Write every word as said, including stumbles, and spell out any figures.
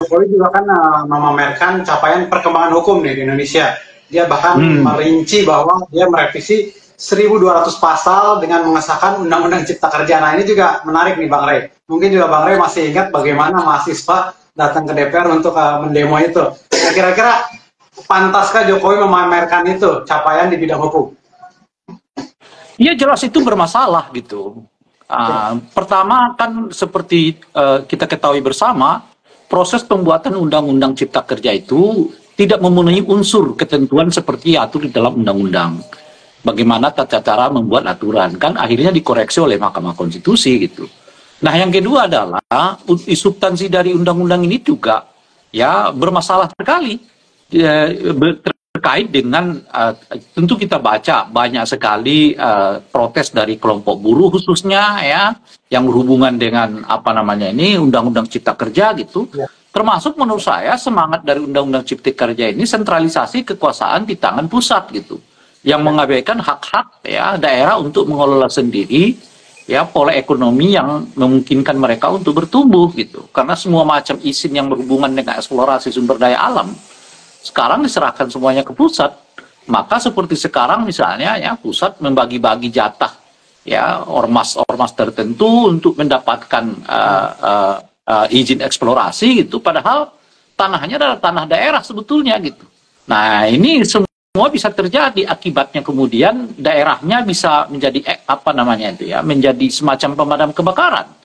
Jokowi juga kan uh, memamerkan capaian perkembangan hukum nih di Indonesia. Dia bahkan hmm. merinci bahwa dia merevisi seribu dua ratus pasal dengan mengesahkan Undang-Undang Cipta Kerja. Nah ini juga menarik nih Bang Rey. Mungkin juga Bang Rey masih ingat bagaimana mahasiswa datang ke D P R untuk uh, mendemo itu. Nah, kira-kira pantaskah Jokowi memamerkan itu capaian di bidang hukum? Iya jelas itu bermasalah gitu. Uh, pertama kan seperti uh, kita ketahui bersama, proses pembuatan Undang-Undang Cipta Kerja itu tidak memenuhi unsur ketentuan seperti diatur di dalam undang-undang. Bagaimana tata cara membuat aturan, kan akhirnya dikoreksi oleh Mahkamah Konstitusi gitu. Nah yang kedua adalah substansi dari undang-undang ini juga ya bermasalah sekali ya, terkait dengan uh, tentu kita baca banyak sekali uh, protes dari kelompok buruh khususnya ya yang berhubungan dengan apa namanya ini Undang-Undang Cipta Kerja gitu. Ya. Termasuk menurut saya semangat dari Undang-Undang Cipta Kerja ini sentralisasi kekuasaan di tangan pusat gitu, yang mengabaikan hak-hak ya daerah untuk mengelola sendiri ya pola ekonomi yang memungkinkan mereka untuk bertumbuh gitu. Karena semua macam izin yang berhubungan dengan eksplorasi sumber daya alam sekarang diserahkan semuanya ke pusat. Maka seperti sekarang misalnya ya pusat membagi-bagi jatah ya ormas-ormas tertentu untuk mendapatkan uh, uh, uh, izin eksplorasi gitu, padahal tanahnya adalah tanah daerah sebetulnya gitu. Nah ini semua bisa terjadi, akibatnya kemudian daerahnya bisa menjadi eh, apa namanya itu ya menjadi semacam pemadam kebakaran.